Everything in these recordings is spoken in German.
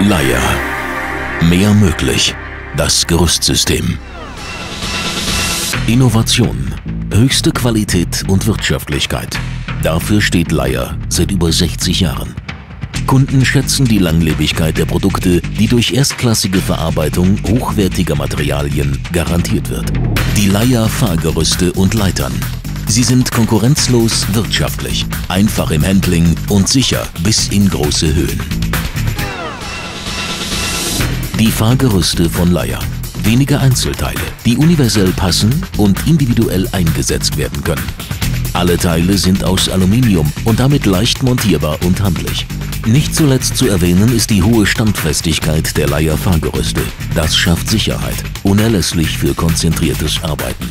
Leier. Mehr möglich. Das Gerüstsystem. Innovation, höchste Qualität und Wirtschaftlichkeit. Dafür steht Leier seit über 60 Jahren. Kunden schätzen die Langlebigkeit der Produkte, die durch erstklassige Verarbeitung hochwertiger Materialien garantiert wird. Die Leier Fahrgerüste und Leitern. Sie sind konkurrenzlos wirtschaftlich, einfach im Handling und sicher bis in große Höhen. Die Fahrgerüste von Leier. Wenige Einzelteile, die universell passen und individuell eingesetzt werden können. Alle Teile sind aus Aluminium und damit leicht montierbar und handlich. Nicht zuletzt zu erwähnen ist die hohe Standfestigkeit der Leier Fahrgerüste. Das schafft Sicherheit, unerlässlich für konzentriertes Arbeiten.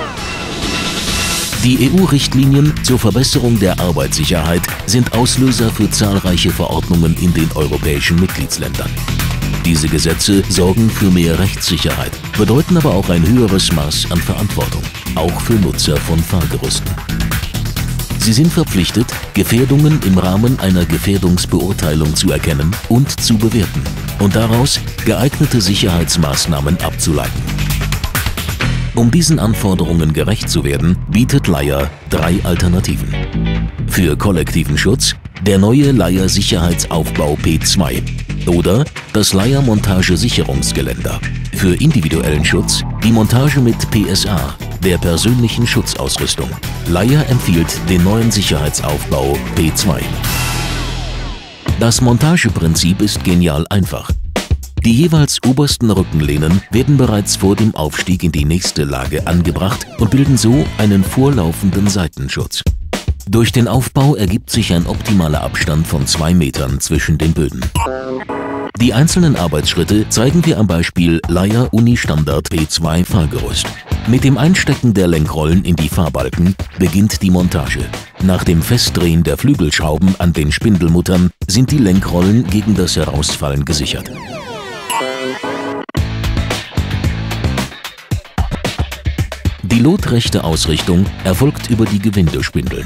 Die EU-Richtlinien zur Verbesserung der Arbeitssicherheit sind Auslöser für zahlreiche Verordnungen in den europäischen Mitgliedsländern. Diese Gesetze sorgen für mehr Rechtssicherheit, bedeuten aber auch ein höheres Maß an Verantwortung, auch für Nutzer von Fahrgerüsten. Sie sind verpflichtet, Gefährdungen im Rahmen einer Gefährdungsbeurteilung zu erkennen und zu bewerten und daraus geeignete Sicherheitsmaßnahmen abzuleiten. Um diesen Anforderungen gerecht zu werden, bietet Leier 3 Alternativen. Für kollektiven Schutz der neue Leier Sicherheitsaufbau P2 oder das Leier Montagesicherungsgeländer. Für individuellen Schutz die Montage mit PSA, der persönlichen Schutzausrüstung. Leier empfiehlt den neuen Sicherheitsaufbau P2. Das Montageprinzip ist genial einfach. Die jeweils obersten Rückenlehnen werden bereits vor dem Aufstieg in die nächste Lage angebracht und bilden so einen vorlaufenden Seitenschutz. Durch den Aufbau ergibt sich ein optimaler Abstand von 2 Metern zwischen den Böden. Die einzelnen Arbeitsschritte zeigen wir am Beispiel Leier Uni Standard P2 Fahrgerüst. Mit dem Einstecken der Lenkrollen in die Fahrbalken beginnt die Montage. Nach dem Festdrehen der Flügelschrauben an den Spindelmuttern sind die Lenkrollen gegen das Herausfallen gesichert. Die lotrechte Ausrichtung erfolgt über die Gewindespindeln.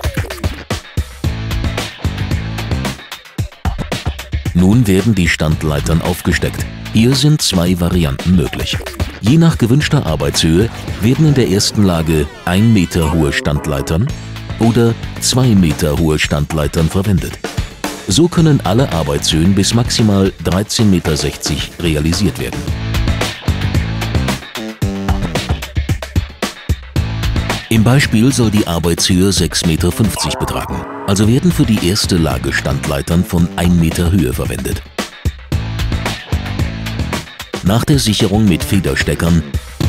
Nun werden die Standleitern aufgesteckt. Hier sind 2 Varianten möglich. Je nach gewünschter Arbeitshöhe werden in der ersten Lage 1 Meter hohe Standleitern oder 2 Meter hohe Standleitern verwendet. So können alle Arbeitshöhen bis maximal 13,60 Meter realisiert werden. Im Beispiel soll die Arbeitshöhe 6,50 Meter betragen, also werden für die erste Lage Standleitern von 1 Meter Höhe verwendet. Nach der Sicherung mit Federsteckern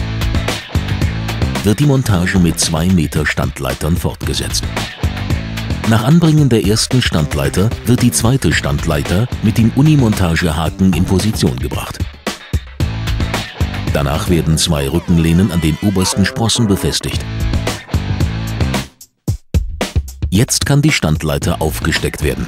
wird die Montage mit 2 Meter Standleitern fortgesetzt. Nach Anbringen der ersten Standleiter wird die zweite Standleiter mit dem Unimontagehaken in Position gebracht. Danach werden 2 Rückenlehnen an den obersten Sprossen befestigt. Jetzt kann die Standleiter aufgesteckt werden.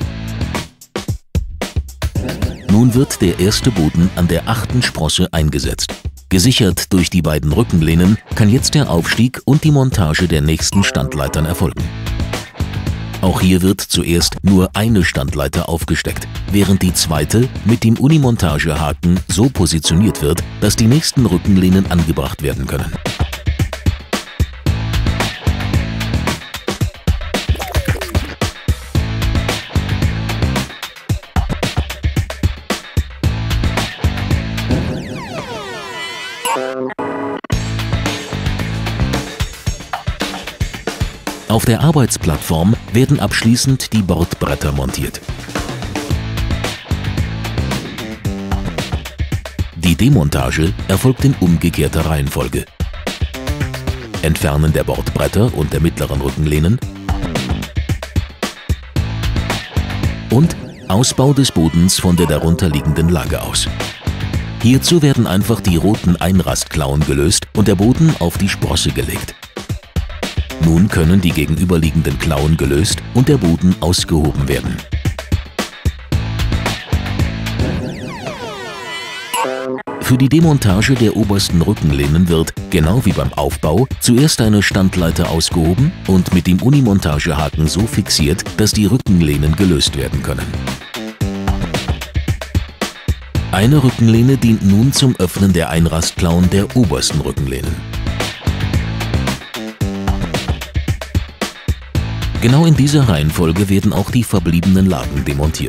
Nun wird der erste Boden an der 8. Sprosse eingesetzt. Gesichert durch die beiden Rückenlehnen kann jetzt der Aufstieg und die Montage der nächsten Standleitern erfolgen. Auch hier wird zuerst nur eine Standleiter aufgesteckt, während die zweite mit dem Unimontagehaken so positioniert wird, dass die nächsten Rückenlehnen angebracht werden können. Auf der Arbeitsplattform werden abschließend die Bordbretter montiert. Die Demontage erfolgt in umgekehrter Reihenfolge. Entfernen der Bordbretter und der mittleren Rückenlehnen und Ausbau des Bodens von der darunterliegenden Lage aus. Hierzu werden einfach die roten Einrastklauen gelöst und der Boden auf die Sprosse gelegt. Nun können die gegenüberliegenden Klauen gelöst und der Boden ausgehoben werden. Für die Demontage der obersten Rückenlehnen wird, genau wie beim Aufbau, zuerst eine Standleiter ausgehoben und mit dem Unimontagehaken so fixiert, dass die Rückenlehnen gelöst werden können. Eine Rückenlehne dient nun zum Öffnen der Einrastklauen der obersten Rückenlehnen. Genau in dieser Reihenfolge werden auch die verbliebenen Lagen demontiert.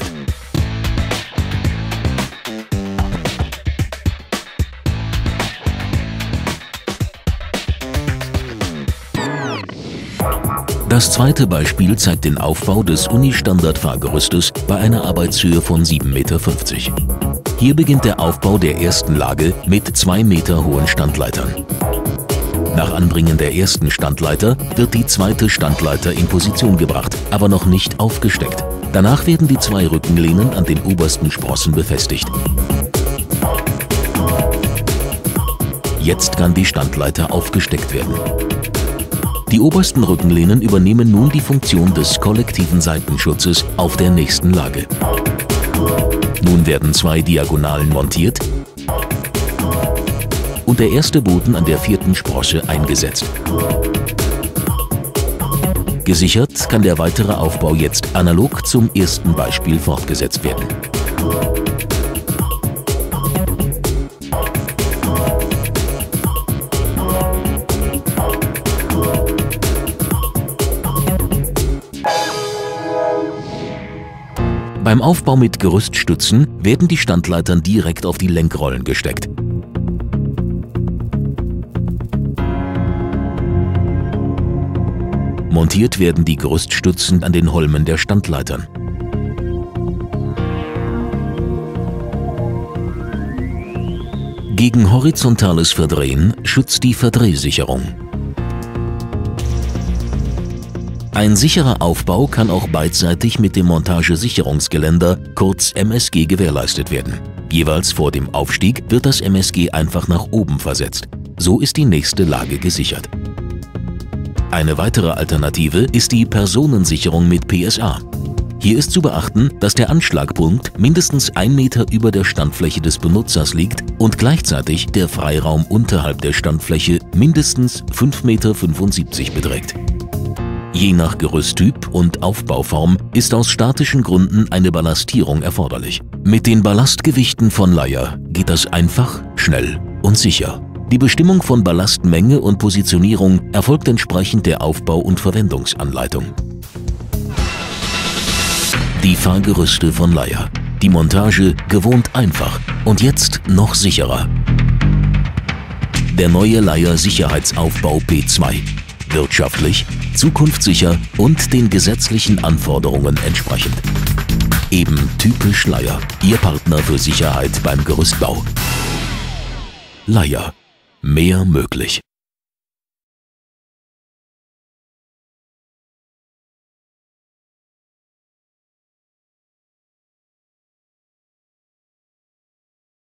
Das zweite Beispiel zeigt den Aufbau des Uni-Standard-Fahrgerüstes bei einer Arbeitshöhe von 7,50 Meter. Hier beginnt der Aufbau der ersten Lage mit 2 Meter hohen Standleitern. Nach Anbringen der ersten Standleiter wird die zweite Standleiter in Position gebracht, aber noch nicht aufgesteckt. Danach werden die 2 Rückenlehnen an den obersten Sprossen befestigt. Jetzt kann die Standleiter aufgesteckt werden. Die obersten Rückenlehnen übernehmen nun die Funktion des kollektiven Seitenschutzes auf der nächsten Lage. Nun werden 2 Diagonalen montiert und der erste Boden an der 4. Sprosse eingesetzt. Gesichert kann der weitere Aufbau jetzt analog zum ersten Beispiel fortgesetzt werden. Beim Aufbau mit Gerüststützen werden die Standleitern direkt auf die Lenkrollen gesteckt. Montiert werden die Gerüststützen an den Holmen der Standleitern. Gegen horizontales Verdrehen schützt die Verdrehsicherung. Ein sicherer Aufbau kann auch beidseitig mit dem Montagesicherungsgeländer, kurz MSG, gewährleistet werden. Jeweils vor dem Aufstieg wird das MSG einfach nach oben versetzt. So ist die nächste Lage gesichert. Eine weitere Alternative ist die Personensicherung mit PSA. Hier ist zu beachten, dass der Anschlagpunkt mindestens 1 Meter über der Standfläche des Benutzers liegt und gleichzeitig der Freiraum unterhalb der Standfläche mindestens 5,75 Meter beträgt. Je nach Gerüsttyp und Aufbauform ist aus statischen Gründen eine Ballastierung erforderlich. Mit den Ballastgewichten von Leyher geht das einfach, schnell und sicher. Die Bestimmung von Ballastmenge und Positionierung erfolgt entsprechend der Aufbau- und Verwendungsanleitung. Die Fahrgerüste von Leyher. Die Montage gewohnt einfach und jetzt noch sicherer. Der neue Leyher Sicherheitsaufbau P2. Wirtschaftlich, zukunftssicher und den gesetzlichen Anforderungen entsprechend. Eben typisch Leyher, Ihr Partner für Sicherheit beim Gerüstbau. Leyher, mehr möglich.